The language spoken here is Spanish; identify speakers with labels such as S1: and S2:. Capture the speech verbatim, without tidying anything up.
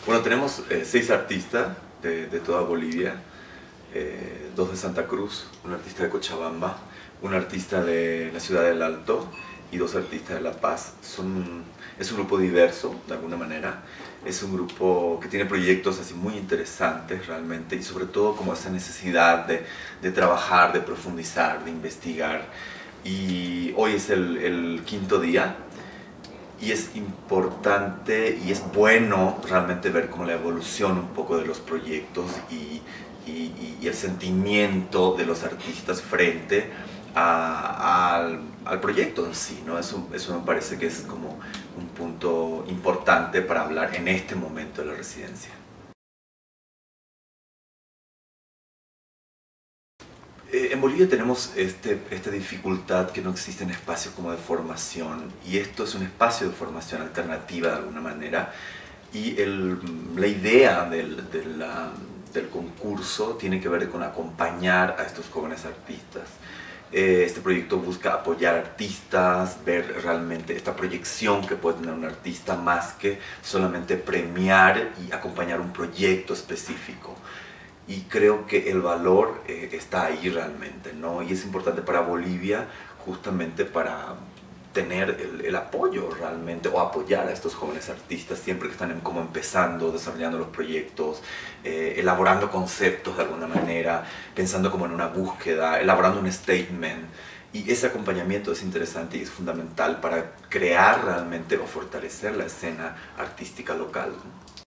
S1: Bueno, tenemos eh, seis artistas de, de toda Bolivia, eh, dos de Santa Cruz, un artista de Cochabamba, un artista de la ciudad del Alto y dos artistas de La Paz. Son, es un grupo diverso, de alguna manera. Es un grupo que tiene proyectos así muy interesantes realmente y sobre todo como esa necesidad de, de trabajar, de profundizar, de investigar. Y hoy es el, el quinto día. Y es importante y es bueno realmente ver como la evolución un poco de los proyectos y, y, y el sentimiento de los artistas frente a, al, al proyecto en sí, ¿no? Eso, eso me parece que es como un punto importante para hablar en este momento de la residencia. Eh, En Bolivia tenemos este, esta dificultad que no existen espacios como de formación y esto es un espacio de formación alternativa de alguna manera y el, la idea del, de la- del concurso tiene que ver con acompañar a estos jóvenes artistas. Eh, Este proyecto busca apoyar artistas, ver realmente esta proyección que puede tener un artista más que solamente premiar y acompañar un proyecto específico y creo que el valor eh, está ahí realmente, ¿no? Y es importante para Bolivia justamente para tener el, el apoyo realmente o apoyar a estos jóvenes artistas siempre que están en- como empezando, desarrollando los proyectos, eh, elaborando conceptos de alguna manera, pensando como en una búsqueda, elaborando un statement. Y ese acompañamiento es interesante y es fundamental para crear realmente o fortalecer la escena artística local, ¿no?